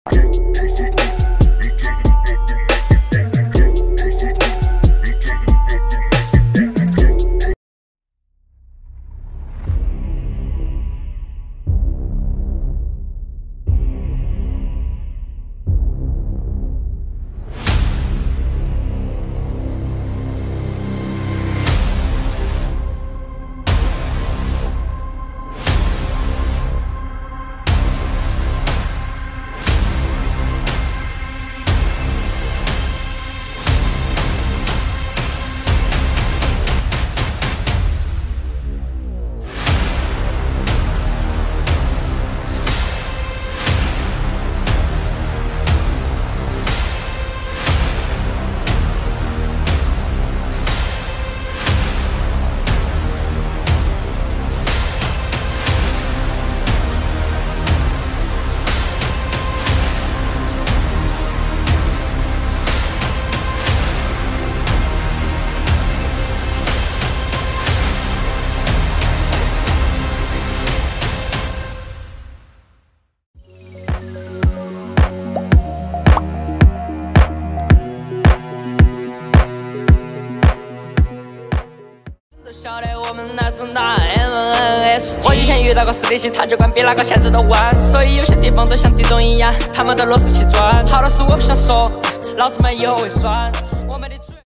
晓得我们哪种打 MNS。我以前遇到过4D系，他就管比哪个限制都弯，所以有些地方都像地洞一样，他们的螺丝起钻。好多事我不想说，老子们有胃酸。我们的。